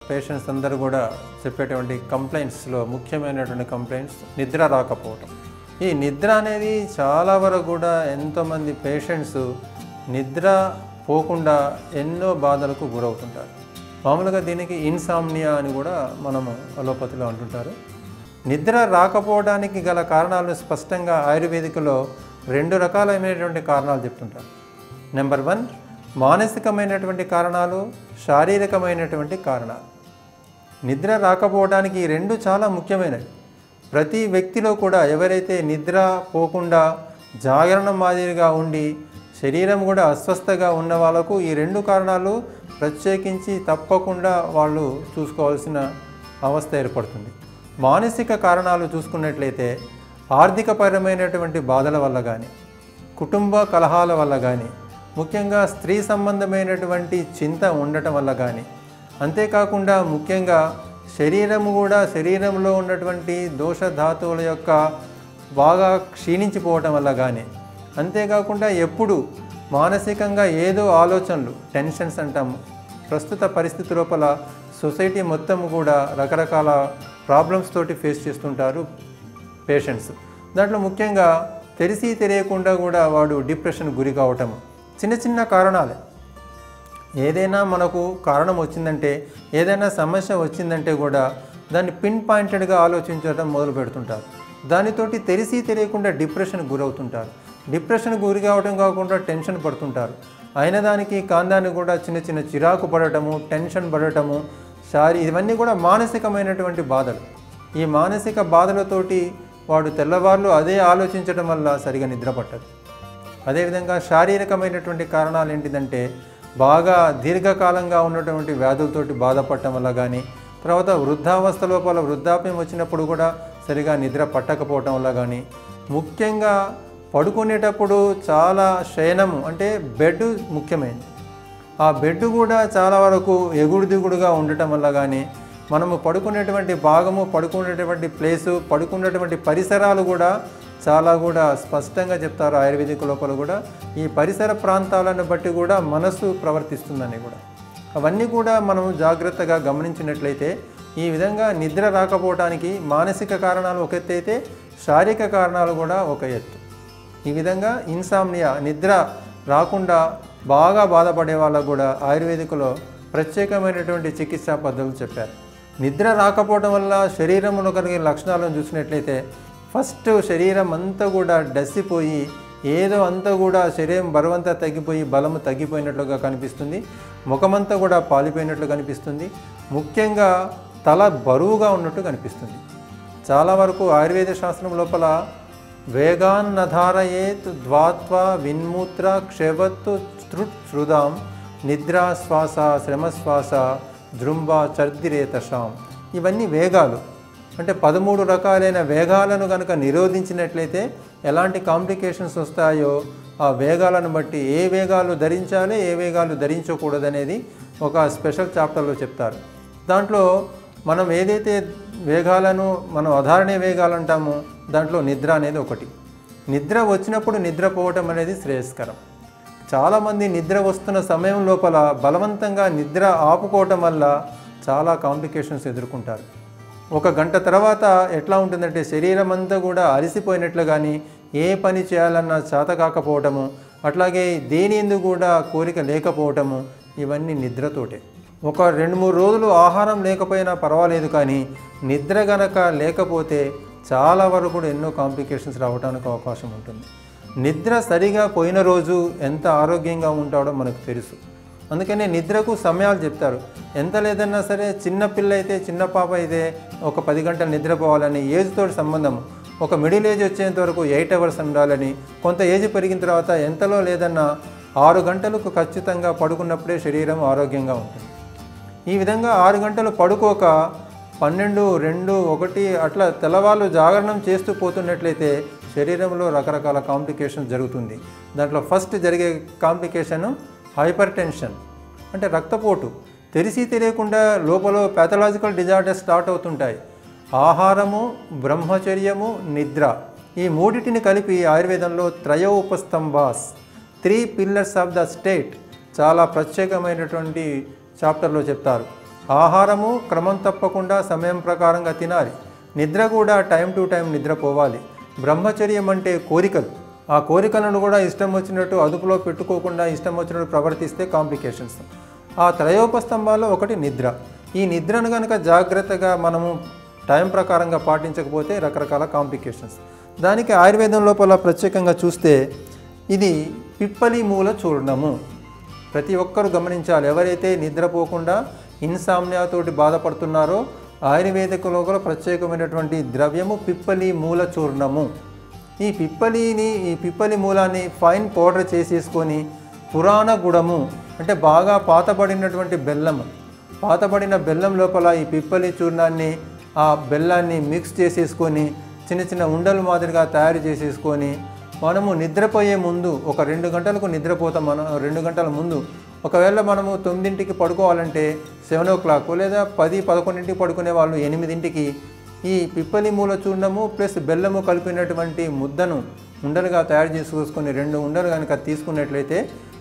Patients అందరూ కూడా చెప్పేటువంటి కంప్లైంట్స్లో ముఖ్యమైనటువంటి కంప్లైంట్స్ నిద్ర రాకపోవటం. ఈ నిద్ర అనేది చాలా వరకు కూడా ఎంతోమంది పేషెంట్స్ నిద్ర పోకుండా ఎన్నో బాధలకు గురవుతుంటారు. మామూలుగా దీనికి ఇన్సామ్నియా అని కూడా మనము అలోపతిలో అంటుంటారు. నిద్ర రాకపోవడానికి గల కారణాలను స్పష్టంగా ఆయుర్వేదికలో 2 రకాలైనటువంటి కారణాలు చెప్తుంటారు. నెంబర్ 1 మానసికమైనటువంటి కారణాలు, శారీరకమైనటువంటి కారణాలు. నిద్ర రాకపోవడానికి ఈ 2 చాలా ముఖ్యమైనవి. ప్రతి వ్యక్తిలో కూడా ఎవరైతే నిద్ర పోకుండా జాగరణ మాదిరిగా ఉండి శరీరం కూడా అస్వస్థగా ఉన్న వాళ్ళకు ఈ 2 కారణాలు ప్రత్యేకించి తప్పకుండా వాళ్ళు చూసుకోవాల్సిన అవస్థ ఏర్పడుతుంది. మానసిక కారణాలు చూసుకున్నట్లయితే ఆర్థికపరమైనటువంటి బాధల వల్ల కానీ, కుటుంబ కలహాల వల్ల కానీ, ముఖ్యంగా స్త్రీ సంబంధమైనటువంటి చింత ఉండటం వల్ల కానీ, అంతేకాకుండా ముఖ్యంగా శరీరంలో ఉన్నటువంటి దోష ధాతువుల యొక్క బాగా క్షీణించిపోవటం వల్ల కానీ, అంతేకాకుండా ఎప్పుడు మానసికంగా ఏదో ఆలోచనలు, టెన్షన్స్ అంటాము. ప్రస్తుత పరిస్థితి లోపల సొసైటీ మొత్తం కూడా రకరకాల ప్రాబ్లమ్స్ తోటి ఫేస్ చేస్తుంటారు పేషెంట్స్. దాంట్లో ముఖ్యంగా తెలిసి తెలియకుండా కూడా వాడు డిప్రెషన్ గురి కావటం చిన్న చిన్న కారణాలే. ఏదైనా మనకు కారణం వచ్చిందంటే, ఏదైనా సమస్య వచ్చిందంటే కూడా దాన్ని పిన్ పాయింటెడ్గా ఆలోచించడం మొదలు పెడుతుంటారు. దానితోటి తెలిసి తెలియకుండా డిప్రెషన్ గురవుతుంటారు. డిప్రెషన్ గురి కావడం కాకుండా టెన్షన్ పడుతుంటారు. అయిన దానికి కాందాన్ని కూడా చిన్న చిన్న చిరాకు పడటము, టెన్షన్ పడటము, ఇవన్నీ కూడా మానసికమైనటువంటి బాధలు. ఈ మానసిక బాధలతోటి వాడు తెల్లవార్లు అదే ఆలోచించడం వల్ల సరిగా నిద్ర పట్టదు. అదేవిధంగా శారీరకమైనటువంటి కారణాలు ఏంటిదంటే, బాగా దీర్ఘకాలంగా ఉన్నటువంటి వ్యాధులతోటి బాధపడటం వల్ల కానీ, తర్వాత వృద్ధావస్థ లోపల వృద్ధాప్యం వచ్చినప్పుడు కూడా సరిగా నిద్ర పట్టకపోవటం వల్ల కానీ, ముఖ్యంగా పడుకునేటప్పుడు చాలా శయనము అంటే బెడ్ ముఖ్యమైనది. ఆ బెడ్ కూడా చాలా వరకు ఎగుడు దిగుడుగా ఉండటం వల్ల కానీ, మనము పడుకునేటువంటి భాగము, పడుకునేటువంటి ప్లేసు, పడుకునేటువంటి పరిసరాలు కూడా చాలా కూడా స్పష్టంగా చెప్తారు ఆయుర్వేదిక లోపల కూడా. ఈ పరిసర ప్రాంతాలను బట్టి కూడా మనసు ప్రవర్తిస్తుందని కూడా. అవన్నీ కూడా మనం జాగ్రత్తగా గమనించినట్లయితే ఈ విధంగా నిద్ర రాకపోవడానికి మానసిక కారణాలు ఒక ఎత్తు అయితే, శారీరక కారణాలు కూడా ఒక ఎత్తు. ఈ విధంగా ఇన్సామ్నియా, నిద్ర రాకుండా బాగా బాధపడే వాళ్ళకు కూడా ఆయుర్వేదికలో ప్రత్యేకమైనటువంటి చికిత్సా పద్ధతులు చెప్పారు. నిద్ర రాకపోవడం వల్ల శరీరంలో కలిగే లక్షణాలను చూసినట్లయితే, ఫస్ట్ శరీరం అంతా కూడా డస్సిపోయి ఏదో అంతా కూడా శరీరం బరువంతా తగ్గిపోయి బలము తగ్గిపోయినట్లుగా కనిపిస్తుంది. ముఖమంతా కూడా పాలిపోయినట్లు కనిపిస్తుంది. ముఖ్యంగా తల బరువుగా ఉన్నట్టు కనిపిస్తుంది. చాలా వరకు ఆయుర్వేద శాస్త్రం లోపల వేగాన్నధారయేత్ ద్వాత్వా విన్మూత్ర క్షేవత్తు త్రుట్ శృదాం నిద్రా శ్వాస శ్రమశ్వాస జృంభ చర్దిరేతషాం. ఇవన్నీ వేగాలు. అంటే 13 రకాలైన వేగాలను కనుక నిరోధించినట్లయితే ఎలాంటి కాంప్లికేషన్స్ వస్తాయో ఆ వేగాలను బట్టి ఏ వేగాలు ధరించాలి, ఏ వేగాలు ధరించకూడదనేది ఒక స్పెషల్ చాప్టర్లో చెప్తారు. దాంట్లో మనం ఏదైతే వేగాలను మనం అధారణీయ వేగాలు అంటామో దాంట్లో నిద్ర అనేది ఒకటి. నిద్ర వచ్చినప్పుడు నిద్రపోవటం అనేది శ్రేయస్కరం. చాలామంది నిద్ర వస్తున్న సమయం లోపల బలవంతంగా నిద్ర ఆపుకోవటం వల్ల చాలా కాంప్లికేషన్స్ ఎదుర్కొంటారు. 1 గంట తర్వాత ఎట్లా ఉంటుందంటే శరీరం అంతా కూడా అలసిపోయినట్లు కానీ, ఏ పని చేయాలన్నా చేత కాకపోవటము, అట్లాగే దేని ఎందుకు కూడా కోరిక లేకపోవటము, ఇవన్నీ నిద్రతోటే. ఒక 2-3 రోజులు ఆహారం లేకపోయినా పర్వాలేదు, కానీ నిద్ర గనక లేకపోతే చాలా వరకు కూడా ఎన్నో కాంప్లికేషన్స్ రావడానికి అవకాశం ఉంటుంది. నిద్ర సరిగా పోయిన రోజు ఎంత ఆరోగ్యంగా ఉంటాడో మనకు తెలుసు. అందుకనే నిద్రకు సమయాలు చెప్తారు. ఎంత లేదన్నా సరే చిన్న పిల్ల అయితే, చిన్న పాప అయితే ఒక 10 గంటలు నిద్రపోవాలని, ఏజ్తో సంబంధం. ఒక మిడిల్ ఏజ్ వచ్చేంత వరకు 8 అవర్స్ ఉండాలని, కొంత ఏజ్ పెరిగిన తర్వాత ఎంతలో లేదన్నా 6 గంటలకు ఖచ్చితంగా పడుకున్నప్పుడే శరీరం ఆరోగ్యంగా ఉంటుంది. ఈ విధంగా 6 గంటలు పడుకోక 12, 2, 1 అట్లా తెల్లవాళ్ళు జాగరణం చేస్తూ పోతున్నట్లయితే శరీరంలో రకరకాల కాంప్లికేషన్స్ జరుగుతుంది. దాంట్లో ఫస్ట్ జరిగే కాంప్లికేషన్ హైపర్ టెన్షన్, అంటే రక్తపోటు. తెలిసి తెలియకుండా లోపల ప్యాథలాజికల్ డిజార్డర్స్ స్టార్ట్ అవుతుంటాయి. ఆహారము, బ్రహ్మచర్యము, నిద్ర, ఈ మూడిటిని కలిపి ఆయుర్వేదంలో త్రయోపస్తంభాస్, 3 పిల్లర్స్ ఆఫ్ ద స్టేట్ చాలా ప్రత్యేకమైనటువంటి చాప్టర్లో చెప్తారు. ఆహారము క్రమం తప్పకుండా సమయం ప్రకారంగా తినాలి. నిద్ర కూడా టైం టు టైం నిద్రపోవాలి. బ్రహ్మచర్యం అంటే కోరికలు. ఆ కోరికలను కూడా ఇష్టం వచ్చినట్టు అదుపులో పెట్టుకోకుండా ఇష్టం వచ్చినట్టు ప్రవర్తిస్తే కాంప్లికేషన్స్. ఆ త్రయోపస్తంభాల్లో ఒకటి నిద్ర. ఈ నిద్రను కనుక జాగ్రత్తగా మనము టైం ప్రకారంగా పాటించకపోతే రకరకాల కాంప్లికేషన్స్. దానికి ఆయుర్వేదం లోపల ప్రత్యేకంగా చూస్తే ఇది పిప్పలి మూల చూర్ణము. ప్రతి ఒక్కరూ గమనించాలి. ఎవరైతే నిద్రపోకుండా ఇన్సామ్నియాతోటి బాధపడుతున్నారో ఆయుర్వేదికలో కూడా ప్రత్యేకమైనటువంటి ద్రవ్యము పిప్పలి మూల చూర్ణము. ఈ పిప్పలి మూలాన్ని ఫైన్ పౌడర్ చేసేసుకొని పురాణ గుడము అంటే బాగా పాతబడినటువంటి బెల్లము, పాతబడిన బెల్లం లోపల ఈ పిప్పలి చూర్ణాన్ని ఆ బెల్లాన్ని మిక్స్ చేసేసుకొని చిన్న చిన్న ఉండలు మాదిరిగా తయారు చేసేసుకొని మనము నిద్రపోయే ముందు ఒక 2 గంటలకు నిద్రపోతాం. మనం 2 గంటల ముందు ఒకవేళ మనము 9ంటికి పడుకోవాలంటే 7 o'clock లేదా 10-11ంటికి పడుకునే వాళ్ళు 8ంటికి ఈ పిప్పలి మూల చూర్ణము ప్లస్ బెల్లము కలిపినటువంటి ముద్దను ఉండలుగా తయారు చేసుకొని 2 ఉండలు కనుక తీసుకున్నట్లయితే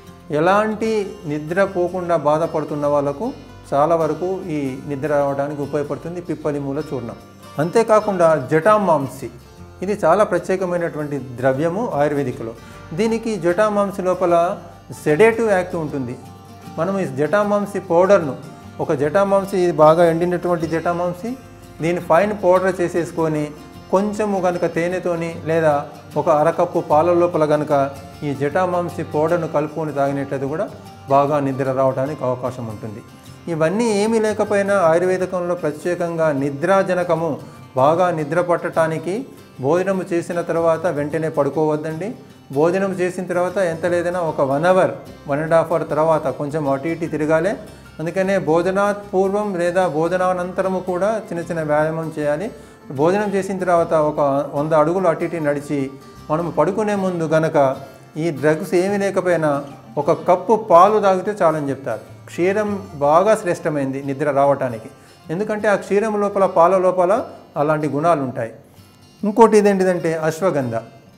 ఎలాంటి నిద్రపోకుండా బాధపడుతున్న వాళ్ళకు చాలా వరకు ఈ నిద్ర రావడానికి ఉపయోగపడుతుంది పిప్పలి మూల చూర్ణం. అంతేకాకుండా జటామాంసి, ఇది చాలా ప్రత్యేకమైనటువంటి ద్రవ్యము ఆయుర్వేదికలో. దీనికి జటామాంసి లోపల సెడేటివ్ యాక్ట్ ఉంటుంది. మనం ఈ జటామాంసి పౌడర్ను ఒక జటామాంసి, ఇది బాగా ఎండినటువంటి జటామాంసి, దీన్ని ఫైన్ పౌడర్ చేసేసుకొని కొంచెము కనుక తేనెతోని లేదా ఒక అరకప్పు పాల లోపల కనుక ఈ జటామాంసి పౌడర్ను కలుపుకొని తాగినట్లయితే కూడా బాగా నిద్ర రావడానికి అవకాశం ఉంటుంది. ఇవన్నీ ఏమీ లేకపోయినా ఆయుర్వేదికంలో ప్రత్యేకంగా నిద్రాజనకము, బాగా నిద్ర పట్టడానికి భోజనం చేసిన తర్వాత వెంటనే పడుకోవద్దండి. భోజనం చేసిన తర్వాత ఎంత లేదైనా ఒక 1 hour 1.5 hour తర్వాత కొంచెం అటు ఇటు తిరగాలి. అందుకనే భోజనాత్ పూర్వం లేదా భోజనానంతరము కూడా చిన్న చిన్న వ్యాయామం చేయాలి. భోజనం చేసిన తర్వాత ఒక 100 అడుగులు అటు ఇటు నడిచి మనము పడుకునే ముందు గనక ఈ డ్రగ్స్ ఏమీ లేకపోయినా ఒక కప్పు పాలు తాగితే చాలని చెప్తారు. క్షీరం బాగా శ్రేష్టమైంది నిద్ర రావటానికి. ఎందుకంటే ఆ క్షీరం లోపల పాల లోపల అలాంటి గుణాలు ఉంటాయి. ఇంకోటి ఇదేంటిదంటే అశ్వగంధ.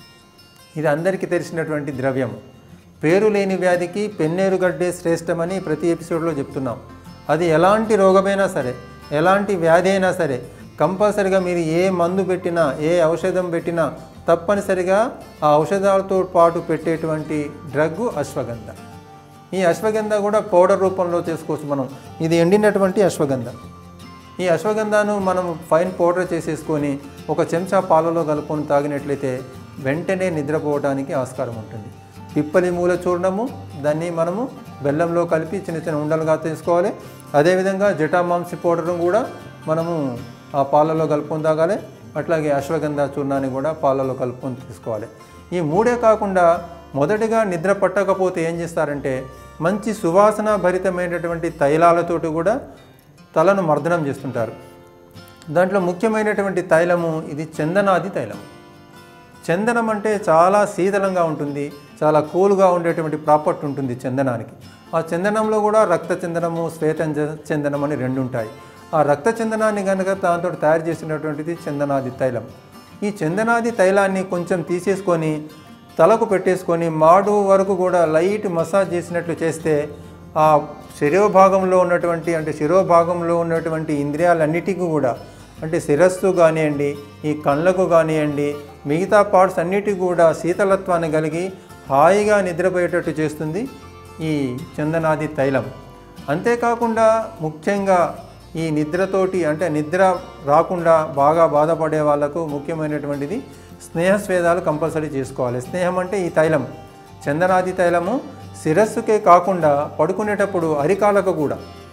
ఇది అందరికీ తెలిసినటువంటి ద్రవ్యము. పేరు లేని వ్యాధికి పెన్నేరుగడ్డే శ్రేష్టమని ప్రతి ఎపిసోడ్లో చెప్తున్నాం. అది ఎలాంటి రోగమైనా సరే, ఎలాంటి వ్యాధి అయినా సరే కంపల్సరిగా మీరు ఏ మందు పెట్టినా, ఏ ఔషధం పెట్టినా తప్పనిసరిగా ఆ ఔషధాలతో పాటు పెట్టేటువంటి డ్రగ్ అశ్వగంధ. ఈ అశ్వగంధ కూడా పౌడర్ రూపంలో చేసుకోవచ్చు మనం. ఇది ఎండినటువంటి అశ్వగంధ. ఈ అశ్వగంధను మనం ఫైన్ పౌడర్ చేసేసుకొని ఒక చెంచా పాలలో కలుపుకొని తాగినట్లయితే వెంటనే నిద్రపోవడానికి ఆస్కారం ఉంటుంది. పిప్పలి మూల చూర్ణము, దాన్ని మనము బెల్లంలో కలిపి చిన్న చిన్న ఉండలుగా తీసుకోవాలి. అదేవిధంగా జటామాంసి పౌడర్ను కూడా మనము ఆ పాలలో కలుపుకొని తాగాలి. అట్లాగే అశ్వగంధ చూర్ణాన్ని కూడా పాలలో కలుపుకొని తీసుకోవాలి. ఈ 3 కాకుండా మొదటిగా నిద్ర పట్టకపోతే ఏం చేస్తారంటే మంచి సువాసన భరితమైనటువంటి తైలాలతోటి కూడా తలను మర్దనం చేస్తుంటారు. దాంట్లో ముఖ్యమైనటువంటి తైలము ఇది చందనాది తైలం. చందనం అంటే చాలా శీతలంగా ఉంటుంది, చాలా కూల్గా ఉండేటువంటి ప్రాపర్టీ ఉంటుంది చందనానికి. ఆ చందనంలో కూడా రక్త చందనము, శ్వేత చందనం అని 2 ఉంటాయి. ఆ రక్త చందనాన్ని కనుక దాంతో తయారు చేసినటువంటిది చందనాది తైలం. ఈ చందనాది తైలాన్ని కొంచెం తీసేసుకొని తలకు పెట్టేసుకొని మాడు వరకు కూడా లైట్ మసాజ్ చేసినట్లు చేస్తే ఆ శిరోభాగంలో ఉన్నటువంటి ఇంద్రియాలన్నిటికీ కూడా, అంటే శిరస్సు కానివ్వండి, ఈ కళ్ళకు కానివ్వండి, మిగతా పార్ట్స్ అన్నిటికీ కూడా శీతలత్వాన్ని కలిగి హాయిగా నిద్రపోయేటట్టు చేస్తుంది ఈ చందనాది తైలం. అంతేకాకుండా ముఖ్యంగా ఈ నిద్రతోటి, అంటే నిద్ర రాకుండా బాగా బాధపడే వాళ్ళకు ముఖ్యమైనటువంటిది స్నేహస్వేదాలు కంపల్సరీ చేసుకోవాలి. స్నేహం అంటే ఈ తైలం, చందనాది తైలము శిరస్సుకే కాకుండా పడుకునేటప్పుడు అరికాలకు కూడా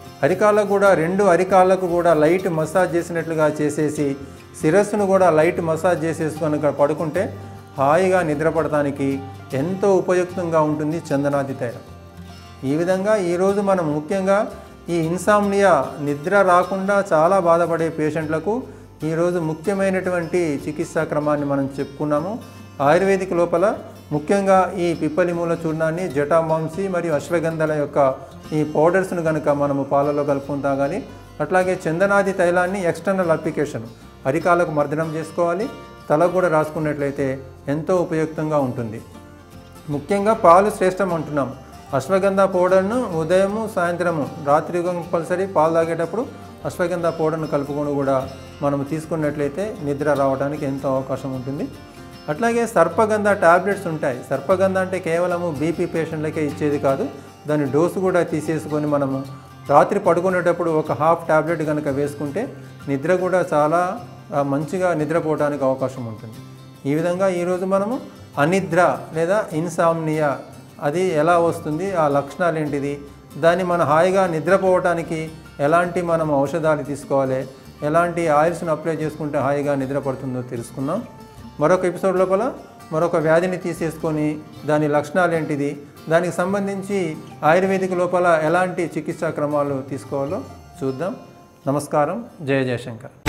2 అరికాలకు కూడా లైట్ మసాజ్ చేసినట్లుగా చేసేసి శిరస్సును కూడా లైట్ మసాజ్ చేసేసుకొని పడుకుంటే హాయిగా నిద్రపడటానికి ఎంతో ఉపయుక్తంగా ఉంటుంది చందనాది తైలం. ఈ విధంగా ఈరోజు మనం ముఖ్యంగా ఈ ఇన్సామ్నియా, నిద్ర రాకుండా చాలా బాధపడే పేషెంట్లకు ఈరోజు ముఖ్యమైనటువంటి చికిత్సా క్రమాన్ని మనం చెప్పుకున్నాము. ఆయుర్వేదిక్ లోపల ముఖ్యంగా ఈ పిప్పలి మూల చూర్ణాన్ని, జటామాంసి మరియు అశ్వగంధల యొక్క ఈ పౌడర్స్ను కనుక మనము పాలలో కలుపుకొని తాగాలి. అట్లాగే చందనాది తైలాన్ని ఎక్స్టర్నల్ అప్లికేషన్ అరికాలకు మర్దనం చేసుకోవాలి. తలకు కూడా రాసుకున్నట్లయితే ఎంతో ఉపయుక్తంగా ఉంటుంది. ముఖ్యంగా పాలు శ్రేష్టం అంటున్నాం. అశ్వగంధ పౌడర్ను ఉదయము సాయంత్రము రాత్రి కంపల్సరీ పాలు తాగేటప్పుడు అశ్వగంధ పౌడర్ను కలుపుకొని కూడా మనం తీసుకున్నట్లయితే నిద్ర రావడానికి ఎంతో అవకాశం ఉంటుంది. అట్లాగే సర్పగంధ టాబ్లెట్స్ ఉంటాయి. సర్పగంధ అంటే కేవలము బీపీ పేషెంట్లకే ఇచ్చేది కాదు, దాని డోసు కూడా తీసేసుకొని మనము రాత్రి పడుకునేటప్పుడు ఒక హాఫ్ టాబ్లెట్ కనుక వేసుకుంటే నిద్ర కూడా చాలా మంచిగా నిద్రపోవడానికి అవకాశం ఉంటుంది. ఈ విధంగా ఈరోజు మనము అనిద్ర లేదా ఇన్సామ్నియా అది ఎలా వస్తుంది, ఆ లక్షణాలు ఏంటిది, దాన్ని మన హాయిగా నిద్రపోవటానికి ఎలాంటి మనం ఔషధాలు తీసుకోవాలి, ఎలాంటి ఆయిల్స్ను అప్లై చేసుకుంటే హాయిగా నిద్ర పడుతుందో తెలుసుకున్నాం. మరొక ఎపిసోడ్ లోపల మరొక వ్యాధిని తీసేసుకొని దాని లక్షణాలు ఏంటిది, దానికి సంబంధించి ఆయుర్వేదిక లోపల ఎలాంటి చికిత్సా క్రమాలు తీసుకోవాలో చూద్దాం. నమస్కారం. జయ జయశంకర్.